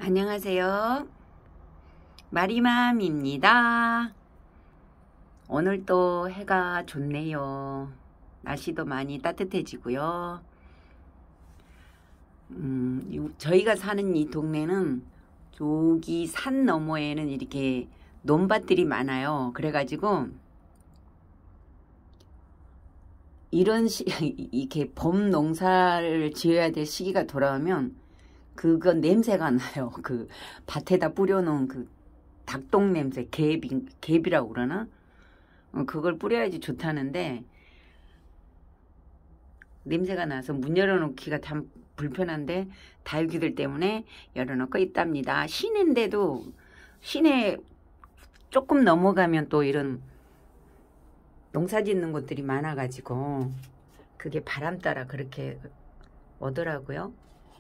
안녕하세요. 마리맘입니다. 오늘 또 해가 좋네요. 날씨도 많이 따뜻해지고요. 저희가 사는 이 동네는 저기 산 너머에는 이렇게 논밭들이 많아요. 그래가지고 이런 이렇게 봄 농사를 지어야 될 시기가 돌아오면 그건 냄새가 나요. 그 밭에다 뿌려놓은 그 닭똥 냄새, 갭이라고 그러나? 그걸 뿌려야지 좋다는데 냄새가 나서 문 열어놓기가 참 불편한데 다육이들 때문에 열어놓고 있답니다. 시내인데도 시내 조금 넘어가면 또 이런 농사 짓는 곳들이 많아가지고 그게 바람 따라 그렇게 오더라고요.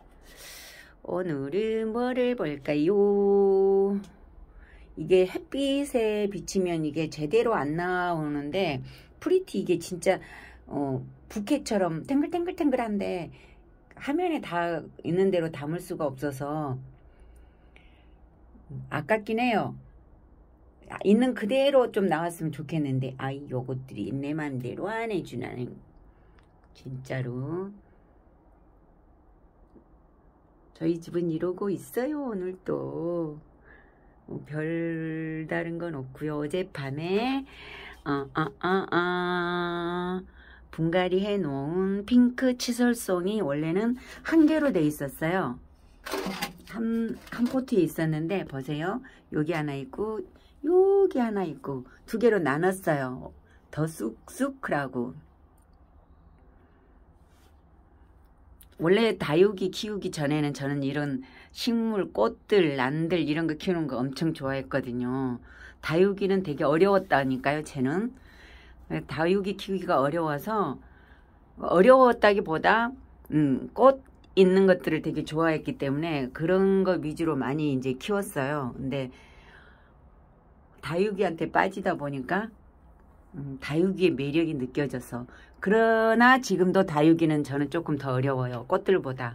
오늘은 뭐를 볼까요? 이게 햇빛에 비치면 이게 제대로 안 나오는데 프리티 이게 진짜 부케처럼 탱글탱글탱글한데 화면에 다 있는 대로 담을 수가 없어서 아깝긴 해요. 있는 그대로 좀 나왔으면 좋겠는데 아이 요것들이 내 맘대로 안 해주나는 진짜로. 저희 집은 이러고 있어요. 오늘도 별다른 건 없고요. 어젯밤에 분갈이 해놓은 핑크 치설송이 원래는 한 개로 돼 있었어요. 한 포트에 있었는데 보세요. 여기 하나 있고 여기 하나 있고 두 개로 나눴어요. 더 쑥쑥 크라고. 원래 다육이 키우기 전에는 저는 이런 식물, 꽃들, 난들 이런 거 키우는 거 엄청 좋아했거든요. 다육이는 되게 어려웠다니까요, 쟤는. 다육이 키우기가 어려워서, 어려웠다기보다, 꽃 있는 것들을 되게 좋아했기 때문에 그런 거 위주로 많이 이제 키웠어요. 근데 다육이한테 빠지다 보니까 다육이의 매력이 느껴져서. 그러나 지금도 다육이는 저는 조금 더 어려워요. 꽃들보다.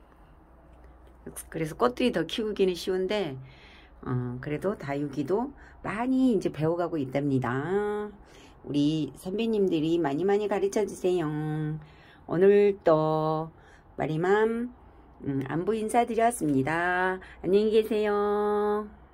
그래서 꽃들이 더 키우기는 쉬운데 그래도 다육이도 많이 이제 배워가고 있답니다. 우리 선배님들이 많이 가르쳐 주세요. 오늘 또 마리맘 안부 인사드렸습니다. 안녕히 계세요.